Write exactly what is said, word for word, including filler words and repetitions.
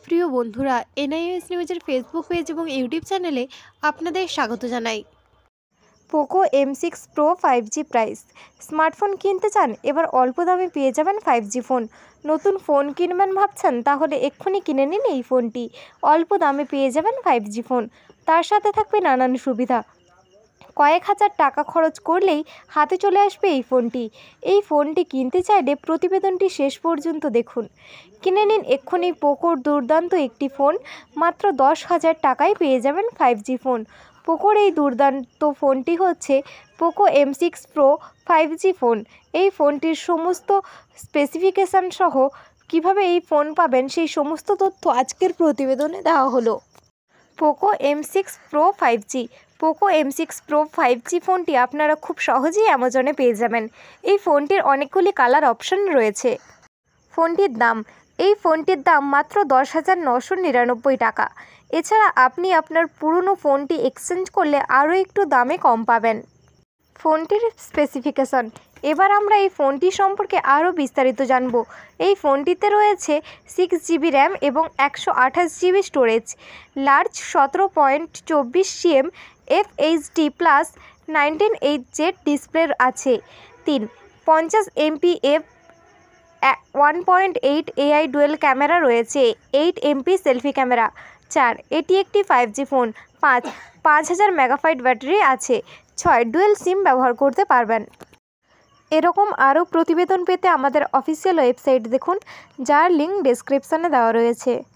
প্রিয় বন্ধুরা, এনআইএস নিউজের ফেসবুক পেজ এবং ইউটিউব চ্যানেলে আপনাদের স্বাগত জানাই। Poco M six Pro five G price. Smartphone কিনতে চান? এবার অল্প দামে পেয়ে যাবেন ফাইভ জি ফোন। নতুন ফোন কিনবেন ভাবছেন? তাহলে এক্ষুনি কিনে নিন এই ফোনটি। অল্প দামে পেয়ে যাবেন ফাইভ জি ফোন, তার সাথে থাকবে নানান সুবিধা। কয়েক হাজার টাকা খরচ করলেই হাতে চলে আসবে এই ফোনটি। এই ফোনটি কিনতে চাইলে প্রতিবেদনটি শেষ পর্যন্ত দেখুন। কিনে নিন এক্ষুনি পোকোর দুর্দান্ত একটি ফোন। মাত্র দশ হাজার টাকায় পেয়ে যাবেন ফাইভ জি ফোন। পোকোর এই দুর্দান্ত ফোনটি হচ্ছে Poco M six Pro five G phone. এই ফোনটির সমস্ত স্পেসিফিকেশান সহ কীভাবে এই ফোন পাবেন সেই সমস্ত তথ্য আজকের প্রতিবেদনে দেওয়া হলো। Poco M six Pro five G. Poco M six Pro five G ফোনটি আপনারা খুব সহজেই অ্যামাজনে পেয়ে যাবেন। এই ফোনটির অনেকগুলি কালার অপশন রয়েছে। ফোনটির দাম, এই ফোনটির দাম মাত্র দশ হাজার নশো নিরানব্বই টাকা। এছাড়া আপনি আপনার পুরনো ফোনটি এক্সচেঞ্জ করলে আরও একটু দামে কম পাবেন। ফোনটির স্পেসিফিকেশন, এবার আমরা এই ফোনটি সম্পর্কে আরও বিস্তারিত জানব। এই ফোনটিতে রয়েছে সিক্স জিবি র্যাম এবং একশো আঠাশ জিবি স্টোরেজ, লার্জ সতেরো পয়েন্ট চব্বিশ CM F H D plus nineteen H Z display আছে। তিন পঞ্চাশ MP F one point eight AI dual camera রয়েছে, এইট এমপি সেলফি ক্যামেরা। চার এটি একটি ফাইভ জি ফোন। পাঁচ পাঁচ হাজার মেগাফাইট ব্যাটারি আছে। ছয় ডুয়েল সিম ব্যবহার করতে পারবেন। এরকম আরও প্রতিবেদন পেতে আমাদের অফিসিয়াল ওয়েবসাইট দেখুন, যার লিঙ্ক ডেসক্রিপশানে দেওয়া রয়েছে।